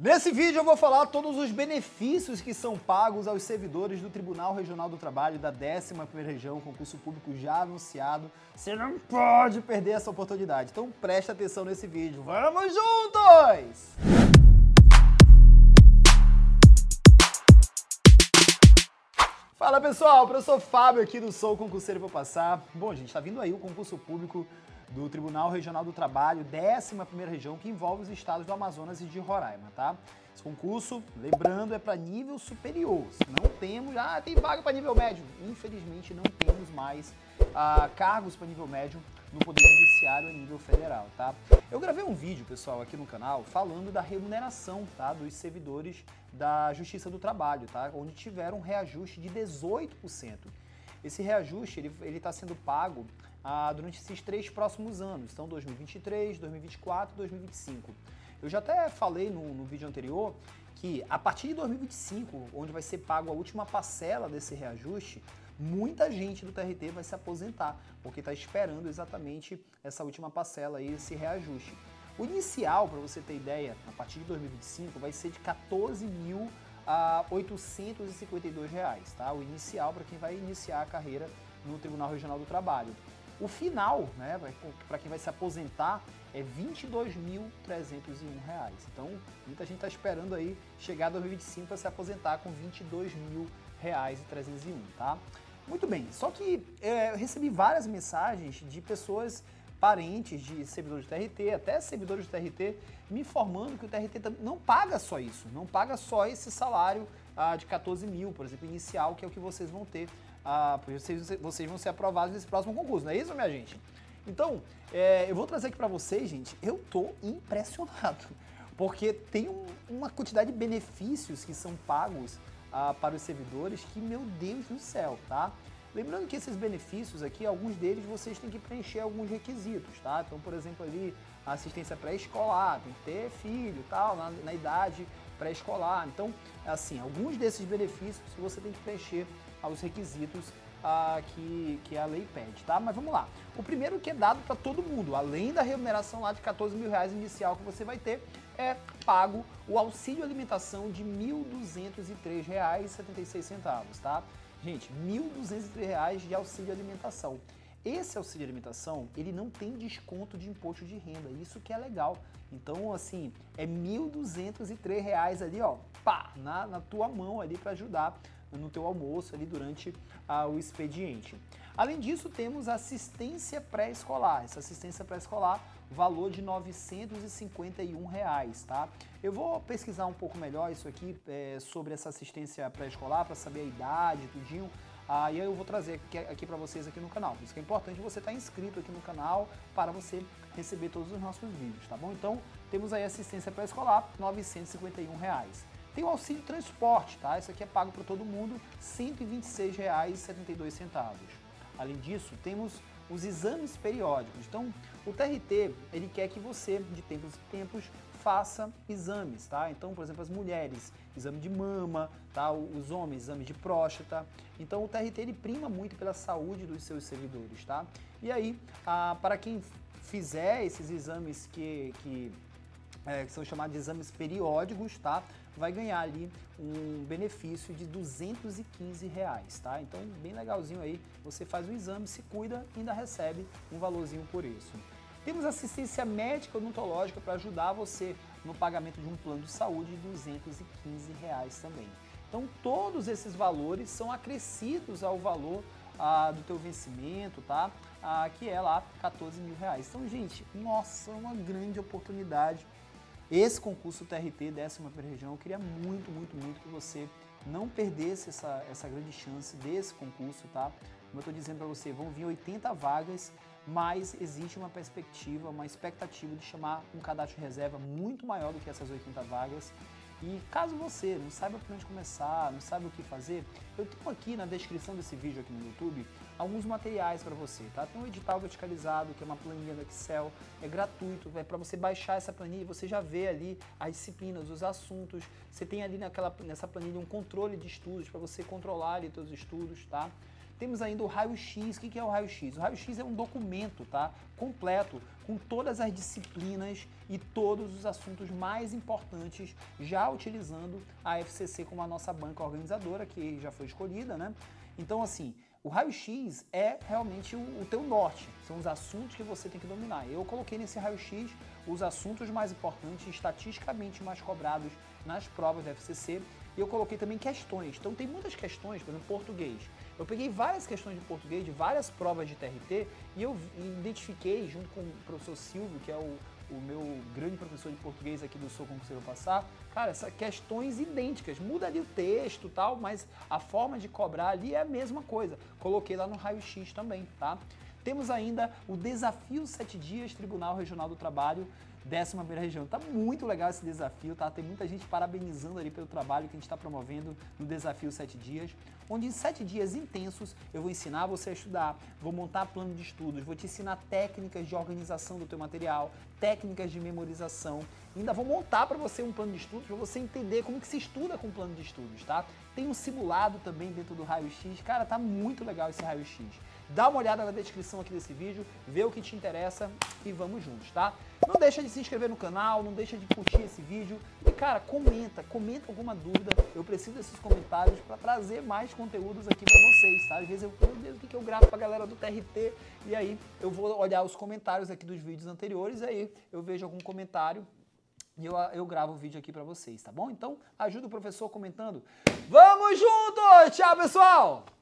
Nesse vídeo eu vou falar todos os benefícios que são pagos aos servidores do Tribunal Regional do Trabalho da 11ª Região, concurso público já anunciado. Você não pode perder essa oportunidade, então preste atenção nesse vídeo. Vamos juntos! Fala pessoal, professor Fábio aqui do Sou Concurseiro Vou Passar. Bom gente, tá vindo aí o concurso público do Tribunal Regional do Trabalho, 11ª Região, que envolve os estados do Amazonas e de Roraima, tá? Esse concurso, lembrando, é para nível superior. Não temos, tem vaga para nível médio. Infelizmente não temos mais cargos para nível médio no Poder Judiciário a nível federal, tá? Eu gravei um vídeo, pessoal, aqui no canal, falando da remuneração, tá? Dos servidores da Justiça do Trabalho, tá? Onde tiveram um reajuste de 18%. Esse reajuste, ele está sendo pago durante esses 3 próximos anos, então 2023, 2024 e 2025. Eu já até falei no vídeo anterior que a partir de 2025, onde vai ser pago a última parcela desse reajuste, muita gente do TRT vai se aposentar, porque está esperando exatamente essa última parcela aí, esse reajuste. O inicial, para você ter ideia, a partir de 2025, vai ser de R$ 14.852, tá? O inicial para quem vai iniciar a carreira no Tribunal Regional do Trabalho. O final, né, para quem vai se aposentar, é R$ 22.301. Então, muita gente está esperando aí chegar a 2025 para se aposentar com R$ 22.301, tá? Muito bem, só que eu recebi várias mensagens de pessoas, parentes de servidores do TRT, até servidores do TRT, me informando que o TRT não paga só isso, não paga só esse salário de 14 mil, por exemplo, inicial, que é o que vocês vão ter, vocês vão ser aprovados nesse próximo concurso, não é isso, minha gente? Então, eu vou trazer aqui para vocês, gente, eu tô impressionado, porque tem uma quantidade de benefícios que são pagos para os servidores que, meu Deus do céu, tá? Lembrando que esses benefícios aqui, alguns deles vocês têm que preencher alguns requisitos, tá? Então, por exemplo, ali, a assistência pré-escolar, tem que ter filho, tal, na idade pré-escolar. Então, assim, alguns desses benefícios você tem que preencher os requisitos que a lei pede, tá? Mas vamos lá. O primeiro que é dado para todo mundo, além da remuneração lá de 14 mil reais inicial que você vai ter, é pago o auxílio alimentação de R$ 1.203,76, tá? Gente, R$ 1.203 de auxílio alimentação. Esse auxílio alimentação, ele não tem desconto de imposto de renda, isso que é legal. Então, assim, é R$ 1.203 ali, ó, pá, na tua mão ali para ajudar no teu almoço ali durante o expediente. Além disso, temos assistência pré-escolar. Essa assistência pré-escolar, valor de R$ 951, tá? Eu vou pesquisar um pouco melhor isso aqui sobre essa assistência pré-escolar para saber a idade, tudinho. E aí eu vou trazer aqui para vocês aqui no canal. Por isso que é importante você estar inscrito aqui no canal para você receber todos os nossos vídeos, tá bom? Então, temos aí assistência pré-escolar, R$ 951. Tem o auxílio transporte, tá? Isso aqui é pago para todo mundo, R$ 126,72. Além disso, temos os exames periódicos. Então, o TRT, ele quer que você, de tempos em tempos, faça exames, tá? Então, por exemplo, as mulheres, exame de mama, tá? Os homens, exame de próstata. Então, o TRT, ele prima muito pela saúde dos seus servidores, tá? E aí, para quem fizer esses exames que são chamados de exames periódicos, tá? Vai ganhar ali um benefício de R$ 215, tá? Então, bem legalzinho aí, você faz o exame, se cuida e ainda recebe um valorzinho por isso. Temos assistência médica odontológica para ajudar você no pagamento de um plano de saúde de R$ 215 também. Então, todos esses valores são acrescidos ao valor do teu vencimento, tá? Que é lá R$ 14 mil. Então, gente, nossa, uma grande oportunidade. Esse concurso TRT 11ª Região, eu queria muito, muito, muito que você não perdesse essa grande chance desse concurso, tá? Como eu estou dizendo para você, vão vir 80 vagas, mas existe uma perspectiva, uma expectativa de chamar um cadastro de reserva muito maior do que essas 80 vagas. E caso você não saiba por onde começar, não sabe o que fazer, eu tenho aqui na descrição desse vídeo aqui no YouTube alguns materiais para você, tá? Tem um edital verticalizado, que é uma planilha do Excel, é gratuito, é para você baixar essa planilha e você já vê ali as disciplinas, os assuntos, você tem ali nessa planilha um controle de estudos para você controlar ali seus estudos, tá? Temos ainda o raio-x. O que é o raio-x? O raio-x é um documento, tá? Completo, com todas as disciplinas e todos os assuntos mais importantes, já utilizando a FCC como a nossa banca organizadora, que já foi escolhida, né? Então, assim, o raio-x é realmente o teu norte, são os assuntos que você tem que dominar. Eu coloquei nesse raio-x os assuntos mais importantes, estatisticamente mais cobrados nas provas da FCC, e eu coloquei também questões. Então tem muitas questões, por exemplo, português. Eu peguei várias questões de português de várias provas de TRT e eu identifiquei, junto com o professor Silvio, que é o meu grande professor de português aqui do Sou Concurseiro Passar, cara, essas questões idênticas, muda ali o texto e tal, mas a forma de cobrar ali é a mesma coisa. Coloquei lá no raio-x também, tá? Temos ainda o Desafio 7 Dias Tribunal Regional do Trabalho, 11ª Região. Tá muito legal esse desafio, tá? Tem muita gente parabenizando ali pelo trabalho que a gente está promovendo no Desafio 7 Dias, onde em 7 dias intensos eu vou ensinar você a estudar, vou montar plano de estudos, vou te ensinar técnicas de organização do teu material, técnicas de memorização, ainda vou montar para você um plano de estudos, para você entender como que se estuda com plano de estudos, tá? Tem um simulado também dentro do raio-x, cara, tá muito legal esse raio-x. Dá uma olhada na descrição aqui desse vídeo, vê o que te interessa e vamos juntos, tá? Não deixa de se inscrever no canal, não deixa de curtir esse vídeo e, cara, comenta alguma dúvida. Eu preciso desses comentários para trazer mais conteúdos aqui para vocês, tá? Às vezes meu Deus, o que eu gravo pra galera do TRT e aí eu vou olhar os comentários aqui dos vídeos anteriores, aí eu vejo algum comentário e eu gravo o vídeo aqui para vocês, tá bom? Então, ajuda o professor comentando. Vamos juntos! Tchau, pessoal!